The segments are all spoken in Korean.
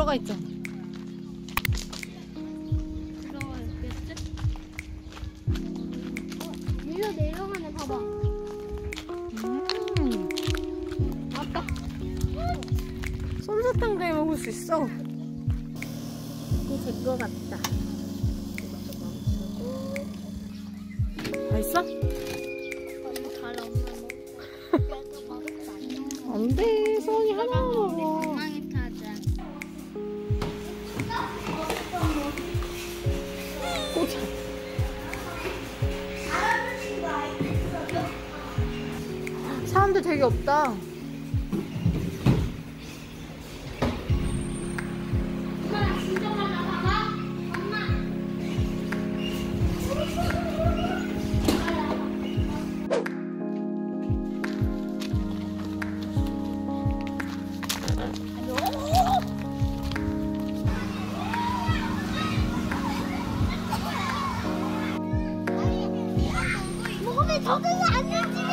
들어가 있잖아. 들어가 있겠지? 위로 내려가네, 봐봐. 맞다. 솜사탕도 해 먹을 수 있어. 이거 제 거 같다. 맛있어? 너무 잘 없나? 안 돼. 소원이 하나만 먹어. 엉망이 타자. 꽂아. 사람들 되게 없다. 몸에 적응이 안 되지.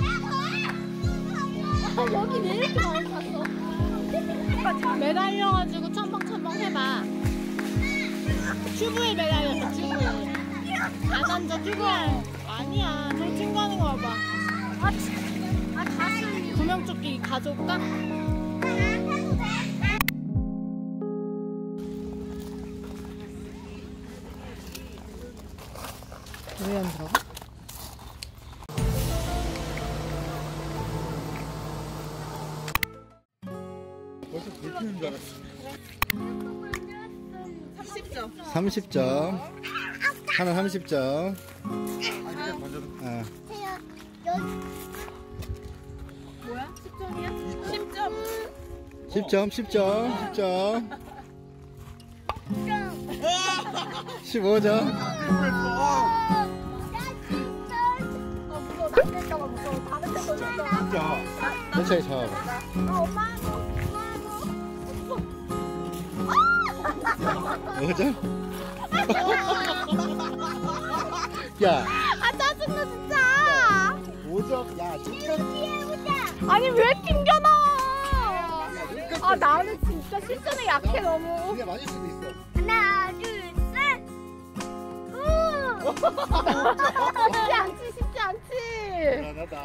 여기 왜 이렇게 많이 탔어? 매달려가지고 첨벙첨벙 해봐. 튜브에 매달렸어, 튜브에. 안 앉아, 튜브에. 아니야, 저 친구 하는 거 봐봐. 가슴이. 구명조끼 가져올까? 왜 안 들어가? 벌써 불피는 줄 알았어. 30점. 30점. 하나 30점. 아, 뭐야? 10점이야? 10점. 10점, 10점, 10점. 15점. 무서워. 남될까봐 무서워. 다른 데서 무서워. 천천히 잡아봐. 엄마. 5점? 야, 아, 짜증나, 진짜. 5점. 야, 진짜. 아니, 왜 튕겨놔? 아, 나는 진짜 실전에 약해, 너무. 이게 맞을 수도 있어. 하나, 둘, 셋. 쉽지 않지, 쉽지 않지. 미안하다.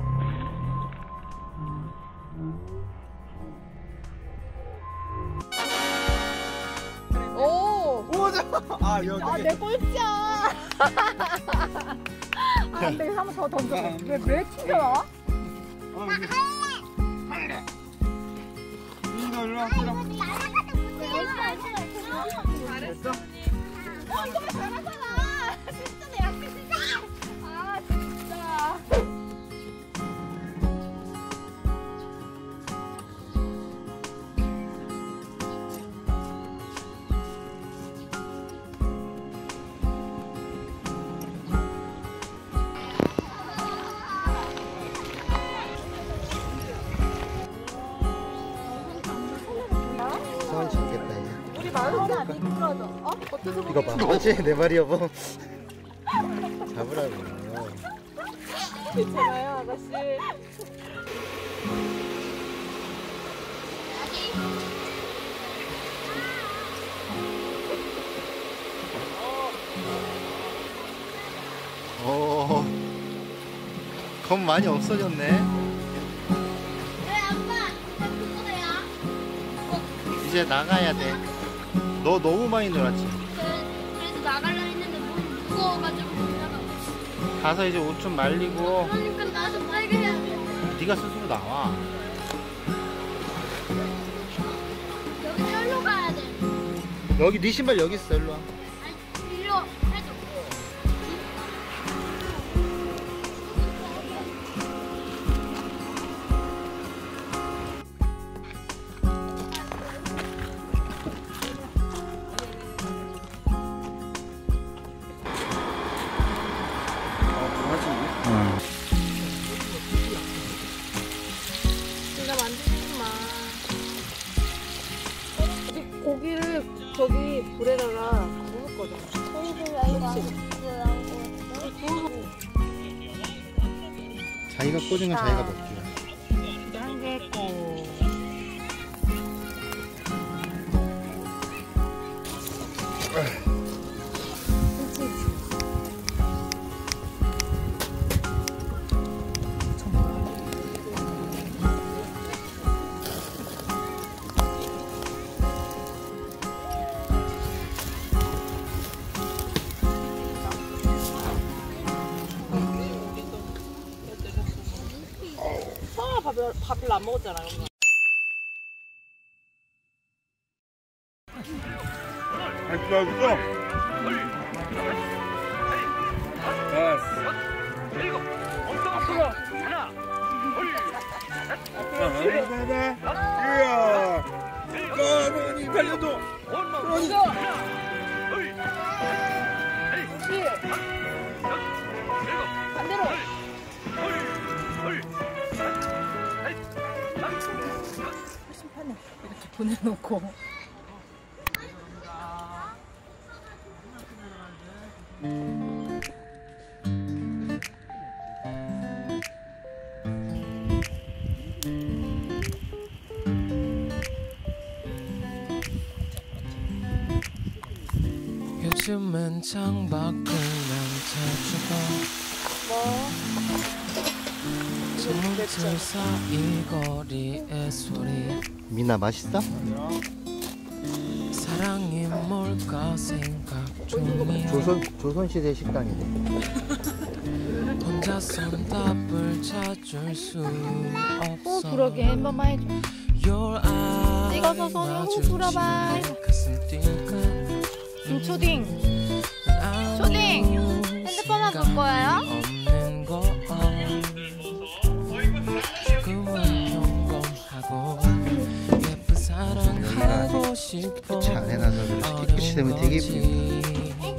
오. 5점. 아, 여기. 아, 내 꼴찌야. 아, 안 돼, 한번 더 던져. 왜 튕겨놔? 할래. 이거 일로 와. 잘했어. 이거 잘하잖아. 실전에 약해, 진짜. 아, 진짜. 서원이 잡겠다, 이제. 우리 마을은 안 미끄러져. 어? 어떻게 이거 봐. 맞지? 내 말이 여보. 잡으라고. 괜찮아요, 아가씨. 오, 겁 많이 없어졌네. 왜 아빠? 그거야? 이제 나가야 돼. 너 너무 많이 놀았지? 그래도 나가려 했는데 몸이 무거워가지고 못 나가. 가서 이제 옷 좀 말리고 그러니까 나도 빨리 해야 돼. 네가 스스로 나와. 여기 절로 가야 돼. 여기 네 신발 여기 있어. 일로 와. 아니, 일로 해줘. 네가 만지지 마. 이제 고기를 저기 불에다가 구울 거잖아. 자기가 꽂은 건 자기가 먹기로. 한 개 고. 밥 별로 안 먹었잖아. 맛있어. 이야. 까만이 달려도. 반대로. 심판에 이렇게 보내놓고. 요즘은 창밖을 남자주고 소문틀 사이 거리의 소리 미나 맛있어? 사랑이 뭘까 생각 중이야 조선시대 식당이네. 혼자선 답을 찾을 수 없어 그러게 한 번만 해줘. Your eyes 찍어서 손으로 후 불어봐. 가슴 뛸까 초딩. 초딩. 핸드폰만 볼 거예요? 없는 거 조금은 평범하고 예쁜 사랑하고 싶어 깨끗이 안 해놔서 그래. 깨끗이 되면 되게 예쁘겠다.